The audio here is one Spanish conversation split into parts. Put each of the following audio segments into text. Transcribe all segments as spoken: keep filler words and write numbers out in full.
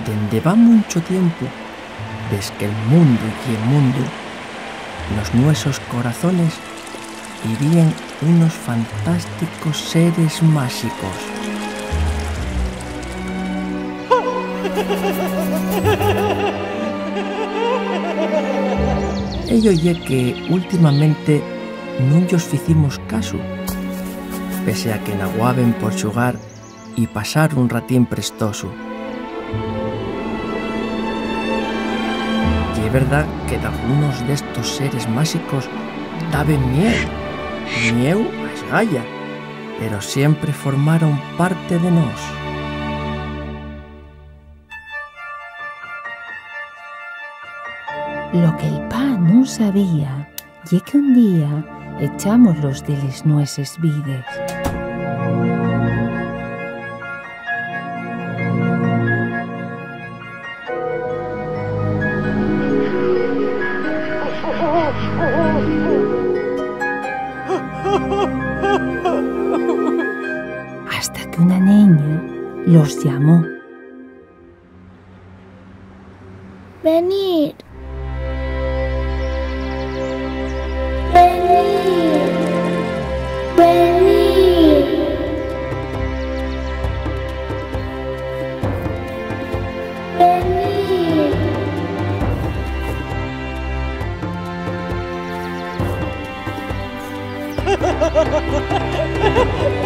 Dende va mucho tiempo, desde que el mundo y el mundo, los nuestros corazones vivían unos fantásticos seres mágicos. Ello ye que últimamente nun llos ficimos caso, pese a que naguaben por xogar y pasar un ratín prestoso. Y es verdad que de algunos destos seres mágicos daben mieu, mieu a esgalla, pero siempre formaron parte de nós. Lo que el pa non sabía ye que un día echamos los de les nueses vides. Hasta que una niña los llamó. Venid. Venid. Venid. Venid.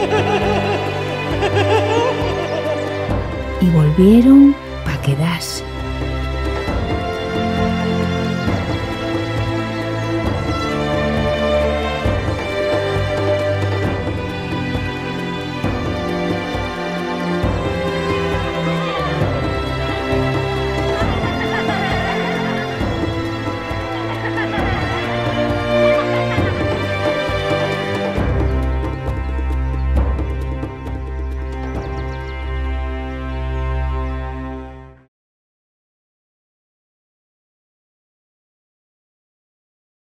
Y volvieron pa' quedarse.